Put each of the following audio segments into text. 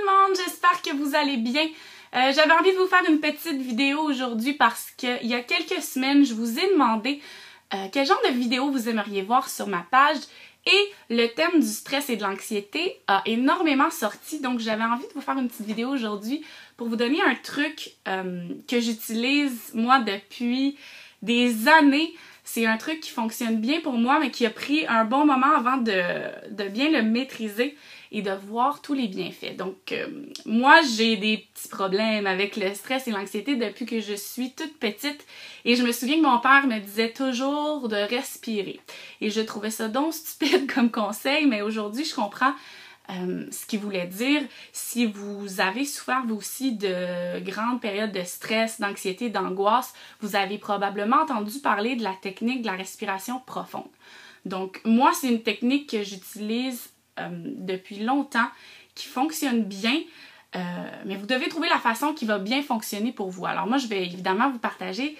monde, j'espère que vous allez bien. J'avais envie de vous faire une petite vidéo aujourd'hui parce qu'il y a quelques semaines, je vous ai demandé quel genre de vidéo vous aimeriez voir sur ma page et le thème du stress et de l'anxiété a énormément sorti, donc j'avais envie de vous faire une petite vidéo aujourd'hui pour vous donner un truc que j'utilise moi depuis des années. C'est un truc qui fonctionne bien pour moi, mais qui a pris un bon moment avant de bien le maîtriser et de voir tous les bienfaits. Donc, moi, j'ai des petits problèmes avec le stress et l'anxiété depuis que je suis toute petite. Et je me souviens que mon père me disait toujours de respirer. Et je trouvais ça donc stupide comme conseil, mais aujourd'hui, je comprends ce qu'il voulait dire. Si vous avez souffert vous aussi de grandes périodes de stress, d'anxiété, d'angoisse, vous avez probablement entendu parler de la technique de la respiration profonde. Donc moi, c'est une technique que j'utilise depuis longtemps, qui fonctionne bien, mais vous devez trouver la façon qui va bien fonctionner pour vous. Alors moi, je vais évidemment vous partager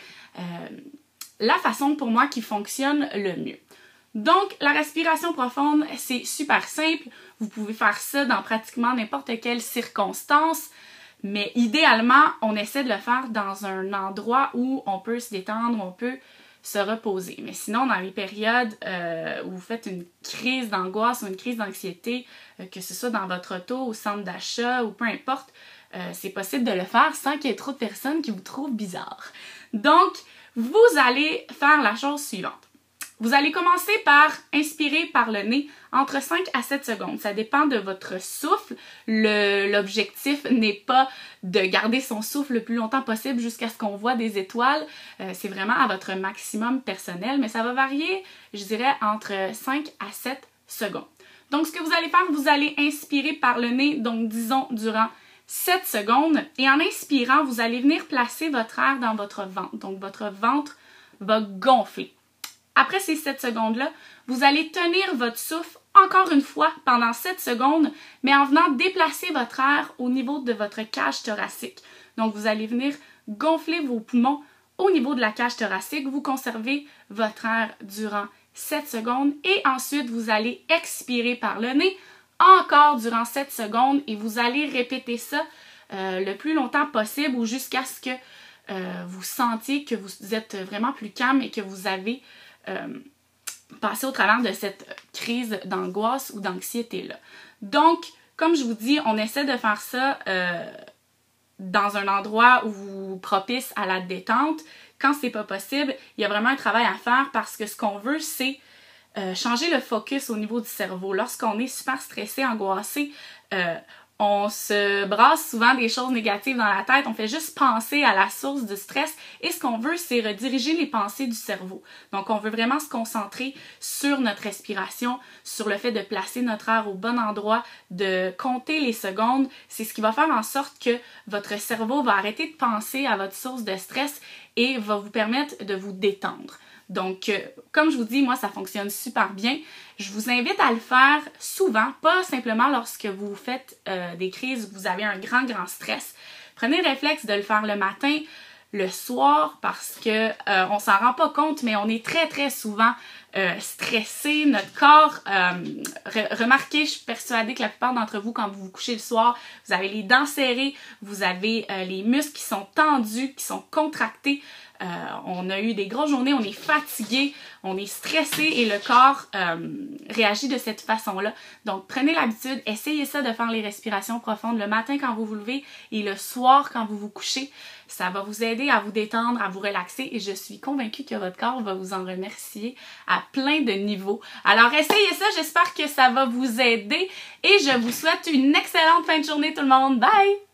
la façon pour moi qui fonctionne le mieux. Donc, la respiration profonde, c'est super simple. Vous pouvez faire ça dans pratiquement n'importe quelle circonstance, mais idéalement, on essaie de le faire dans un endroit où on peut se détendre, où on peut se reposer. Mais sinon, dans les périodes où vous faites une crise d'angoisse ou une crise d'anxiété, que ce soit dans votre auto, au centre d'achat ou peu importe, c'est possible de le faire sans qu'il y ait trop de personnes qui vous trouvent bizarre. Donc, vous allez faire la chose suivante. Vous allez commencer par inspirer par le nez entre 5 à 7 secondes. Ça dépend de votre souffle. L'objectif n'est pas de garder son souffle le plus longtemps possible jusqu'à ce qu'on voit des étoiles. C'est vraiment à votre maximum personnel, mais ça va varier, je dirais, entre 5 à 7 secondes. Donc, ce que vous allez faire, vous allez inspirer par le nez, donc disons durant 7 secondes. Et en inspirant, vous allez venir placer votre air dans votre ventre. Donc, votre ventre va gonfler. Après ces 7 secondes-là, vous allez tenir votre souffle encore une fois pendant 7 secondes, mais en venant déplacer votre air au niveau de votre cage thoracique. Donc, vous allez venir gonfler vos poumons au niveau de la cage thoracique. Vous conservez votre air durant 7 secondes et ensuite, vous allez expirer par le nez encore durant 7 secondes et vous allez répéter ça le plus longtemps possible ou jusqu'à ce que vous sentiez que vous êtes vraiment plus calme et que vous avez passer au travers de cette crise d'angoisse ou d'anxiété-là. Donc, comme je vous dis, on essaie de faire ça dans un endroit où propice à la détente. Quand c'est pas possible, il y a vraiment un travail à faire parce que ce qu'on veut, c'est changer le focus au niveau du cerveau. Lorsqu'on est super stressé, angoissé, on se brasse souvent des choses négatives dans la tête, on fait juste penser à la source du stress et ce qu'on veut, c'est rediriger les pensées du cerveau. Donc, on veut vraiment se concentrer sur notre respiration, sur le fait de placer notre air au bon endroit, de compter les secondes. C'est ce qui va faire en sorte que votre cerveau va arrêter de penser à votre source de stress et va vous permettre de vous détendre. Donc, comme je vous dis, moi, ça fonctionne super bien. Je vous invite à le faire souvent, pas simplement lorsque vous faites des crises où vous avez un grand stress. Prenez le réflexe de le faire le matin, le soir, parce que on s'en rend pas compte, mais on est très souvent stressé. Notre corps, remarquez, je suis persuadée que la plupart d'entre vous, quand vous vous couchez le soir, vous avez les dents serrées, vous avez les muscles qui sont tendus, qui sont contractés. On a eu des grosses journées, on est fatigué, on est stressé et le corps réagit de cette façon-là. Donc, prenez l'habitude, essayez ça de faire les respirations profondes le matin quand vous vous levez et le soir quand vous vous couchez. Ça va vous aider à vous détendre, à vous relaxer et je suis convaincue que votre corps va vous en remercier à plein de niveaux. Alors, essayez ça, j'espère que ça va vous aider et je vous souhaite une excellente fin de journée tout le monde. Bye!